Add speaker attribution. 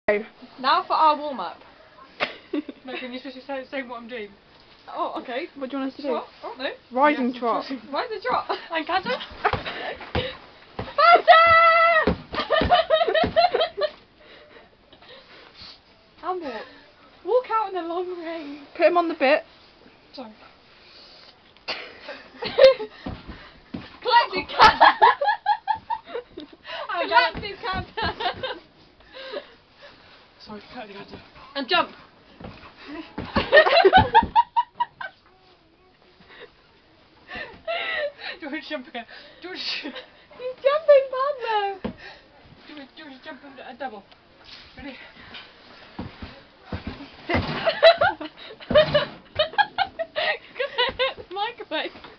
Speaker 1: Now for our warm-up.
Speaker 2: No, can you just say what I'm doing?
Speaker 1: Oh, okay.
Speaker 3: What do you want us to
Speaker 1: Trot?
Speaker 3: do?
Speaker 1: Oh, no.
Speaker 3: Rising trot.
Speaker 1: Rising trot.
Speaker 2: And canter?
Speaker 1: Canter! And walk out in a long range.
Speaker 3: Put him on the bit.
Speaker 2: Sorry.
Speaker 1: Collective canter. Collective canter.
Speaker 2: Sorry, collective canter.
Speaker 1: And jump.
Speaker 2: Do you want to jump again? Do you want to
Speaker 1: He's jumping, Pablo.
Speaker 2: do you want to jump a double? Ready?
Speaker 1: Can I hit the microphone?